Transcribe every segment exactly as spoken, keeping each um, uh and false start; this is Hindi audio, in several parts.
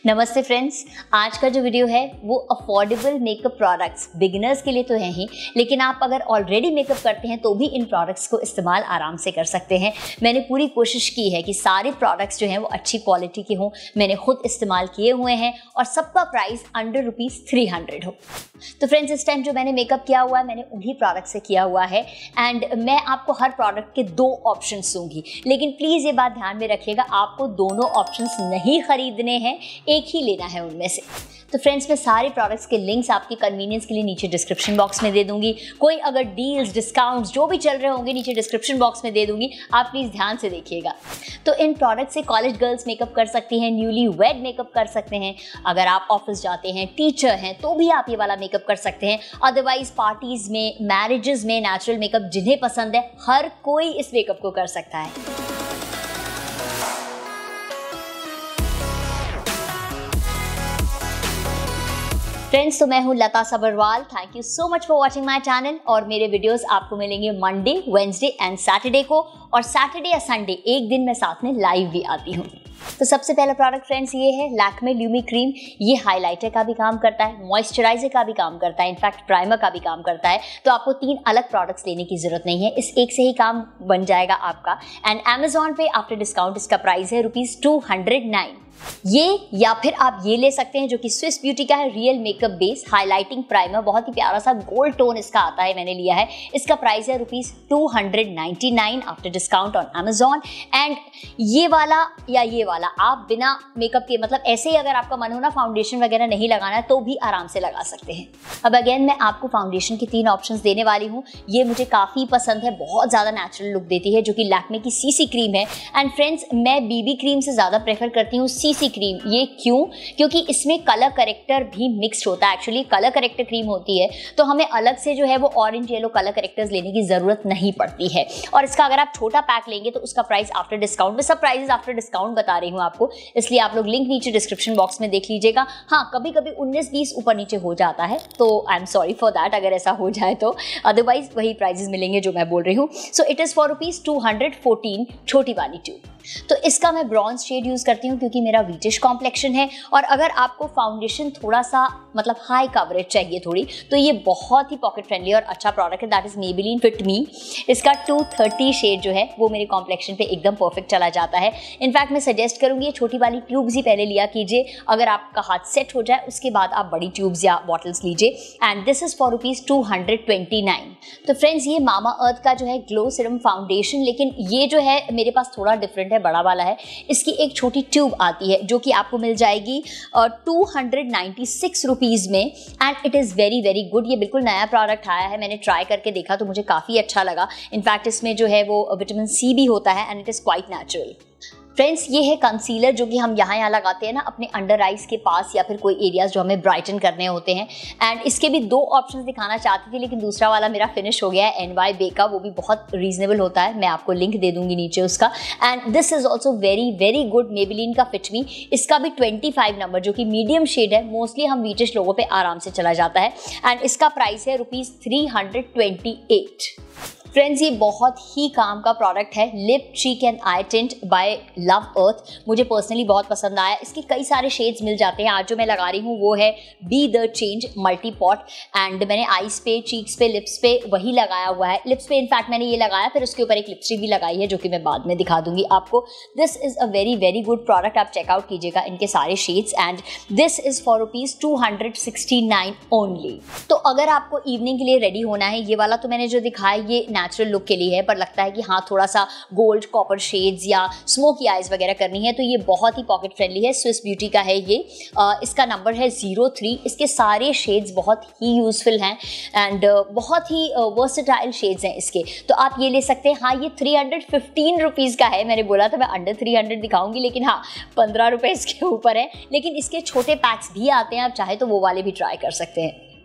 नमस्ते फ्रेंड्स, आज का जो वीडियो है वो अफोर्डेबल मेकअप प्रोडक्ट्स बिगिनर्स के लिए तो है ही, लेकिन आप अगर ऑलरेडी मेकअप करते हैं तो भी इन प्रोडक्ट्स को इस्तेमाल आराम से कर सकते हैं। मैंने पूरी कोशिश की है कि सारे प्रोडक्ट्स जो हैं वो अच्छी क्वालिटी के हों, मैंने खुद इस्तेमाल किए हुए हैं और सबका price under rupees three hundred हो। तो फ्रेंड्स, इस टाइम जो मैंने मेकअप किया हुआ है मैंने उन्हीं प्रोडक्ट से किया हुआ है एंड मैं आपको हर प्रोडक्ट के दो ऑप्शंस दूंगी, लेकिन प्लीज़ ये बात ध्यान में रखिएगा, आपको दोनों ऑप्शंस नहीं खरीदने हैं, एक ही लेना है उनमें से। तो फ्रेंड्स, मैं सारे प्रोडक्ट्स के लिंक्स आपके कन्वीनियंस के लिए नीचे डिस्क्रिप्शन बॉक्स में दे दूंगी। कोई अगर डील्स, डिस्काउंट्स जो भी चल रहे होंगे नीचे डिस्क्रिप्शन बॉक्स में दे दूंगी, आप प्लीज़ ध्यान से देखिएगा। तो इन प्रोडक्ट से कॉलेज गर्ल्स मेकअप कर सकती हैं, न्यूली वेड मेकअप कर सकते हैं, अगर आप ऑफिस जाते हैं, टीचर हैं तो भी आप ये वाला मेकअप कर सकते हैं। अदरवाइज पार्टीज़ में, मैरिजेस में नेचुरल मेकअप जिन्हें पसंद है हर कोई इस मेकअप को कर सकता है। फ्रेंड्स, तो मैं हूं Lata Sabharwal. Thank you so much for watching my channel और मेरे वीडियोस आपको मिलेंगे मंडे, वेडनेसडे एंड सैटरडे को, और सैटरडे या संडे एक दिन मैं साथ में लाइव भी आती हूं। तो सबसे पहला प्रोडक्ट फ्रेंड्स ये है लैक्मे ल्यूमी क्रीम। ये हाइलाइटर का भी काम करता है, मॉइस्चराइजर का भी काम करता है, इनफैक्ट प्राइमर का भी काम करता है। तो आपको तीन अलग प्रोडक्ट्स लेने की जरूरत नहीं है, इस एक से ही काम बन जाएगा आपका। एंड अमेजॉन पे आफ्टर डिस्काउंट इसका प्राइस है रुपीज़ टू हंड्रेड नाइन। ये या फिर आप ये ले सकते हैं जो कि स्विस ब्यूटी का है, real makeup base highlighting primer. बहुत ही प्यारा सा गोल्ड टोन इसका आता है, मैंने लिया है। इसका प्राइस है rupees two hundred ninety nine after discount on Amazon. And ये वाला या ये वाला आप बिना मेकअप के, मतलब ऐसे ही अगर आपका मन हो ना फाउंडेशन वगैरह नहीं लगाना है तो भी आराम से लगा सकते हैं। अब अगेन मैं आपको फाउंडेशन के तीन ऑप्शंस देने वाली हूँ। ये मुझे काफ़ी पसंद है, बहुत ज़्यादा नेचुरल लुक देती है, जो कि लैक्मे की सीसी क्रीम है। एंड फ्रेंड्स, मैं बीबी क्रीम से ज़्यादा प्रेफर करती हूँ सीसी क्रीम। ये क्यों? क्योंकि इसमें कलर करेक्टर भी मिक्स्ड होता है। एक्चुअली कलर करेक्टर क्रीम होती है तो हमें अलग से जो है वो ऑरेंज येलो कलर करेक्टर्स लेने की ज़रूरत नहीं पड़ती है। और इसका अगर आप छोटा पैक लेंगे तो उसका प्राइस आफ्टर डिस्काउंट, मैं सब प्राइसेस आफ्टर डिस्काउंट बता रही हूँ आपको, इसलिए आप लोग लिंक नीचे डिस्क्रिप्शन बॉक्स में देख लीजिएगा। हाँ, कभी कभी उन्नीस बीस ऊपर नीचे हो जाता है तो I am sorry for that अगर ऐसा हो जाए तो, अदरवाइज वही प्राइसेस मिलेंगे जो मैं बोल रही हूँ। So it is for rupees two hundred fourteen, छोटी वाली ट्यूब। तो इसका मैं ब्रॉन्ज शेड यूज़ करती हूँ क्योंकि मेरा वीटिश कॉम्प्लेक्शन है। और अगर आपको फाउंडेशन थोड़ा सा मतलब हाई कवरेज चाहिए थोड़ी, तो ये बहुत ही पॉकेट फ्रेंडली और अच्छा प्रोडक्ट है, that is Maybelline fit me. इसका टू थर्टी शेड जो है वो मेरे कॉम्प्लेक्शन पे एकदम परफेक्ट चला जाता है। इनफैक्ट मैं सजेस्ट करूँगी ये छोटी वाली ट्यूब्स ही पहले लिया कीजिए, अगर आपका हाथ सेट हो जाए उसके बाद आप बड़ी ट्यूब्स या बॉटल्स लीजिए। And this is for rupees two hundred twenty nine. तो फ्रेंड्स, ये मामा अर्थ का जो है ग्लो सीरम फाउंडेशन, लेकिन ये जो है मेरे पास थोड़ा डिफरेंट है, बड़ा वाला है। इसकी एक छोटी ट्यूब आती है जो कि आपको मिल जाएगी two hundred ninety six rupees में। And it is very very good. ये बिल्कुल नया प्रोडक्ट आया है, मैंने ट्राई करके देखा तो मुझे काफ़ी अच्छा लगा। इनफैक्ट इसमें जो है वो विटामिन सी भी होता है and it is quite natural. Friends, ये है कंसीलर जो कि हम यहाँ यहाँ लगाते हैं ना अपने अंडर आइज के पास या फिर कोई एरियाज जो हमें ब्राइटन करने होते हैं। एंड इसके भी दो ऑप्शंस दिखाना चाहती थी, लेकिन दूसरा वाला मेरा फिनिश हो गया है, एन वाई बे का, वो भी बहुत रीजनेबल होता है, मैं आपको लिंक दे दूंगी नीचे उसका। And this is also very very good, Maybelline का फिट मी। इसका भी ट्वेंटी फाइव नंबर जो कि मीडियम शेड है, मोस्टली हम वीटिश लोगों पर आराम से चला जाता है। एंड इसका प्राइस है rupees three hundred twenty eight. Friends, ये बहुत ही काम का प्रोडक्ट है, lip cheek and eye tint by Love Earth. मुझे पर्सनली बहुत पसंद आया, इसके कई सारे शेड्स मिल जाते हैं। आज जो मैं लगा रही हूँ वो है be the change multi pot. And मैंने आईज पे, चीक्स पे, लिप्स पे वही लगाया हुआ है। लिप्स पे इनफैक्ट मैंने ये लगाया, फिर उसके ऊपर एक लिपस्टिक भी लगाई है जो कि मैं बाद में दिखा दूंगी आपको। This is a very very good product, आप चेकआउट कीजिएगा इनके सारे shades. And this is for rupees two hundred sixty nine only. तो अगर आपको इवनिंग के लिए रेडी होना है, ये वाला तो मैंने जो दिखाया ये नेचुरल लुक के लिए है, पर लगता है कि हाँ थोड़ा सा गोल्ड कॉपर शेड्स या स्मोकी आइज वगैरह करनी है तो ये बहुत ही पॉकेट फ्रेंडली है। स्विस ब्यूटी का है ये, आ, इसका नंबर है ज़ीरो थ्री। इसके सारे शेड्स बहुत ही यूजफुल हैं एंड बहुत ही वर्सेटाइल शेड्स हैं इसके, तो आप ये ले सकते हैं। हाँ, ये थ्री हंड्रेड फिफ्टीन रुपीज़ का है, मैंने बोला था मैं अंडर थ्री हंड्रेड दिखाऊंगी, लेकिन हाँ पंद्रह रुपये इसके ऊपर है। लेकिन इसके छोटे पैक्स भी आते हैं, आप चाहे तो वो वाले भी ट्राई कर सकते हैं।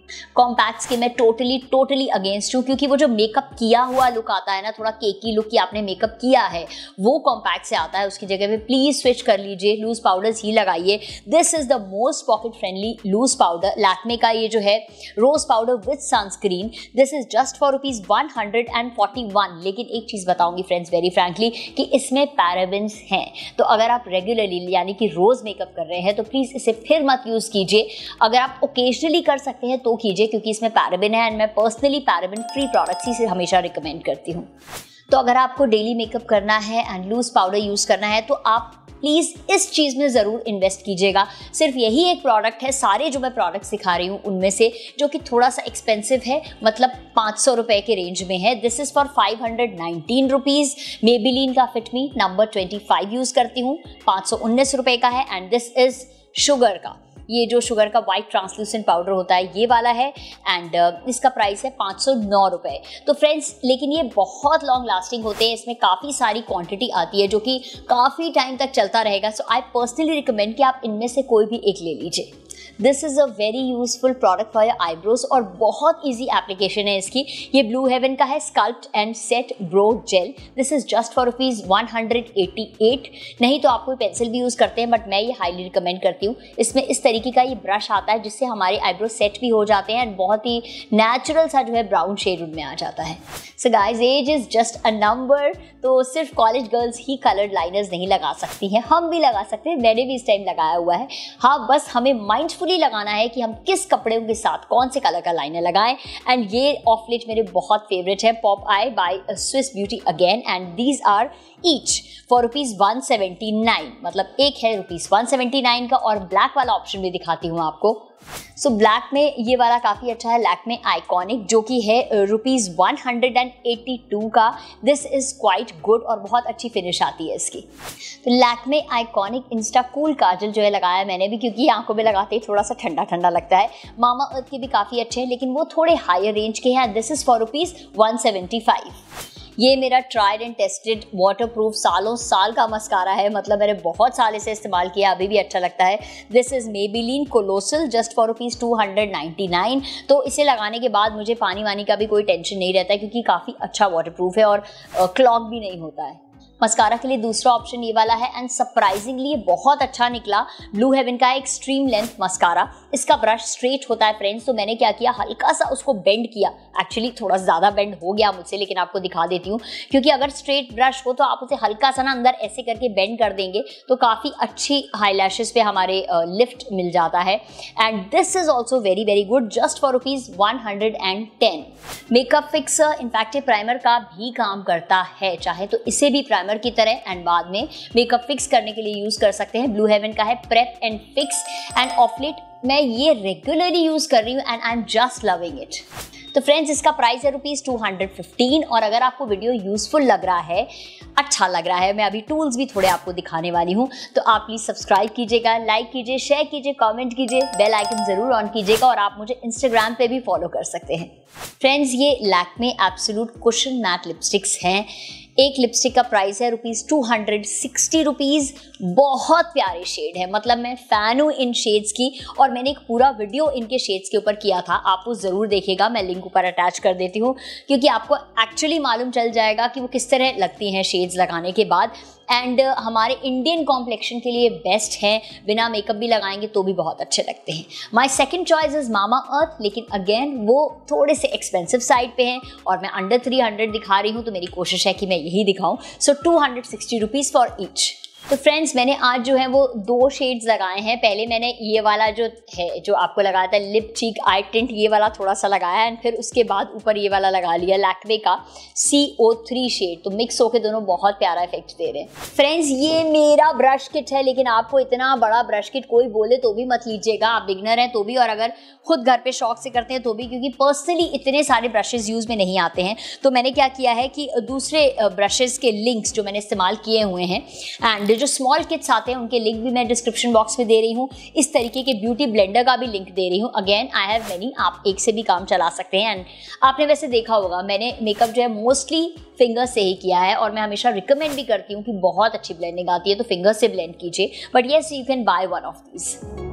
कॉम्पैक्ट्स के मैं टोटली टोटली अगेंस्ट हूँ, क्योंकि वो जो मेकअप किया हुआ लुक आता है ना, थोड़ा केकी लुक की आपने मेकअप किया है, वो कॉम्पैक्ट से आता है। उसकी जगह पे प्लीज स्विच कर लीजिए, लूज पाउडर्स ही लगाइए। This is the most pocket friendly loose powder, Lakme का ये जो है rose powder with sunscreen. This is just for rupees one hundred and forty one. लेकिन एक चीज बताऊंगी फ्रेंड्स वेरी फ्रैंकली कि इसमें पैराबेन्स हैं, तो अगर आप रेगुलरली यानी कि रोज मेकअप कर रहे हैं तो प्लीज इसे फिर मत यूज कीजिए। अगर आप ओकेजनली कर सकते हैं तो कीजिए, क्योंकि इसमें पैराबेन है एंड मैं पर्सनली पैराबेन फ्री प्रोडक्ट्स ही से हमेशा रिकमेंड करती हूँ। तो अगर आपको डेली मेकअप करना है एंड लूज पाउडर यूज करना है तो आप प्लीज इस चीज में जरूर इन्वेस्ट कीजिएगा। सिर्फ यही एक प्रोडक्ट है सारे जो मैं प्रोडक्ट्स दिखा रही हूँ उनमें से जो कि थोड़ा सा एक्सपेंसिव है, मतलब पाँच सौ रुपए के रेंज में है। This is for five hundred nineteen rupees. Maybelline का fit me number twenty five use करती हूँ, पाँच सौ उन्नीस रुपए का है। एंड दिस इज शुगर का, ये जो शुगर का वाइट ट्रांसलूसेंट पाउडर होता है ये वाला है एंड uh, इसका प्राइस है पाँच सौ नौ रुपए। तो फ्रेंड्स लेकिन ये बहुत लॉन्ग लास्टिंग होते हैं, इसमें काफ़ी सारी क्वांटिटी आती है जो कि काफ़ी टाइम तक चलता रहेगा। सो आई पर्सनली रिकमेंड कि आप इनमें से कोई भी एक ले लीजिए। This is a very useful product for your eyebrows और बहुत ईजी एप्लीकेशन है इसकी। ये ब्लू हेवन का है sculpt and set brow gel. This is just for rupees one hundred eighty eight. नहीं तो आप कोई पेंसिल भी यूज़ करते हैं, बट मैं ये हाईली रिकमेंड करती हूँ। इसमें इस तरीके का ये ब्रश आता है जिससे हमारे आईब्रो सेट भी हो जाते हैं एंड बहुत ही नेचुरल सा जो है ब्राउन शेड उनमें आ जाता है। So guys age is just a number. तो सिर्फ कॉलेज गर्ल्स ही कलर्ड लाइनर्स नहीं लगा सकती हैं, हम भी लगा सकते हैं। मैंने भी इस टाइम लगाया हुआ है। हाँ, बस हमें माइंडफुली लगाना है कि हम किस कपड़े के साथ कौन से कलर का लाइनर लगाएं। एंड ये ऑफ लिट मेरे बहुत फेवरेट है, pop eye by Swiss Beauty again. And these are each for rupees one seventy nine, मतलब एक है रुपीज वन सेवेंटी नाइन का। और ब्लैक वाला ऑप्शन भी दिखाती हूँ आपको। सो so, ब्लैक में ये वाला काफ़ी अच्छा है, लैक्मे आइकॉनिक, जो कि है rupees one hundred eighty two का। दिस इज़ क्वाइट गुड और बहुत अच्छी फिनिश आती है इसकी। तो Lakme iconic insta cool kajal जो है लगाया मैंने भी, क्योंकि आंखों में लगाते ही थोड़ा सा ठंडा ठंडा लगता है। मामा अर्थ के भी काफ़ी अच्छे हैं लेकिन वो थोड़े हायर रेंज के हैं। This is for rupees one seventy five. ये मेरा ट्राइड एंड टेस्टेड वाटरप्रूफ सालों साल का मस्कारा है, मतलब मैंने बहुत साल इसे इस्तेमाल किया, अभी भी अच्छा लगता है। This is Maybelline colossal just for rupees two hundred ninety nine. तो इसे लगाने के बाद मुझे पानी वानी का भी कोई टेंशन नहीं रहता है, क्योंकि काफ़ी अच्छा वाटरप्रूफ है और क्लॉग भी नहीं होता है। मस्कारा के लिए दूसरा ऑप्शन ये वाला है एंड सरप्राइजिंगली ये बहुत अच्छा निकला। ब्लू हेवन का एक्सट्रीम लेंथ मस्कारा। इसका ब्रश स्ट्रेट होता है फ्रेंड्स, तो मैंने क्या किया, हल्का सा उसको बेंड किया। एक्चुअली थोड़ा ज़्यादा बेंड हो गया मुझसे, लेकिन आपको दिखा देती हूँ, क्योंकि अगर स्ट्रेट ब्रश हो तो आप उसे हल्का सा ना अंदर ऐसे करके बेंड कर देंगे तो काफ़ी अच्छी हाईलैशेस पे हमारे लिफ्ट uh, मिल जाता है। And this is also very very good just for rupees one hundred and ten. Makeup fixer in fact primer का भी काम करता है, चाहे तो इसे भी प्राइमर की तरह एंड बाद में मेकअप फिक्स करने के लिए यूज कर सकते हैं। ब्लू हेवन का है prep and fix and of late मैं ये रेगुलरली यूज कर रही हूँ and I am just loving it. तो फ्रेंड्स इसका प्राइस है रुपीज़ टू हंड्रेड फिफ्टीन। और अगर आपको वीडियो यूजफुल लग रहा है, अच्छा लग रहा है, मैं अभी टूल्स भी थोड़े आपको दिखाने वाली हूँ, तो आप प्लीज़ सब्सक्राइब कीजिएगा, लाइक कीजिए, शेयर कीजिए, कमेंट कीजिए, बेल आइकन ज़रूर ऑन कीजिएगा। और आप मुझे इंस्टाग्राम पे भी फॉलो कर सकते हैं। फ्रेंड्स ये Lakme absolute cushion matte lipsticks हैं। एक लिपस्टिक का प्राइस है rupees two hundred sixty rupees. बहुत प्यारे शेड है, मतलब मैं फ़ैन हूँ इन शेड्स की और मैंने एक पूरा वीडियो इनके शेड्स के ऊपर किया था, आप वो ज़रूर देखिएगा, मैं लिंक ऊपर अटैच कर देती हूँ, क्योंकि आपको एक्चुअली मालूम चल जाएगा कि वो किस तरह लगती हैं शेड्स लगाने के बाद। एंड uh, हमारे इंडियन कॉम्प्लेक्शन के लिए बेस्ट हैं, बिना मेकअप भी लगाएंगे तो भी बहुत अच्छे लगते हैं। My second choice is Mamaearth, लेकिन अगेन वो थोड़े से एक्सपेंसिव साइड पे हैं और मैं अंडर थ्री हंड्रेड दिखा रही हूँ, तो मेरी कोशिश है कि मैं यही दिखाऊँ। So two hundred sixty rupees for each. तो फ्रेंड्स मैंने आज जो है वो दो शेड्स लगाए हैं। पहले मैंने ये वाला जो है जो आपको लगाया था लिप चीक आई टिंट, ये वाला थोड़ा सा लगाया एंड फिर उसके बाद ऊपर ये वाला लगा लिया लैक्मे का सी ओ थ्री शेड। तो मिक्स होके दोनों बहुत प्यारा इफेक्ट दे रहे हैं। फ्रेंड्स ये मेरा ब्रश किट है, लेकिन आपको इतना बड़ा ब्रश किट कोई बोले तो भी मत लीजिएगा, आप बिगनर हैं तो भी, और अगर खुद घर पे शौक से करते हैं तो भी, क्योंकि पर्सनली इतने सारे ब्रशेज यूज़ में नहीं आते हैं। तो मैंने क्या किया है कि दूसरे ब्रशेज के लिंक्स जो मैंने इस्तेमाल किए हुए हैं एंड जो स्मॉल किट्स आते हैं उनके लिंक भी मैं डिस्क्रिप्शन बॉक्स में दे रही हूँ। इस तरीके के ब्यूटी ब्लेंडर का भी लिंक दे रही हूँ। अगेन आई हैव मेनी, आप एक से भी काम चला सकते हैं। एंड आपने वैसे देखा होगा मैंने मेकअप जो है मोस्टली फिंगर से ही किया है और मैं हमेशा रिकमेंड भी करती हूँ कि बहुत अच्छी ब्लेंडिंग आती है तो फिंगर से ब्लेंड कीजिए, but yes you can buy one of these.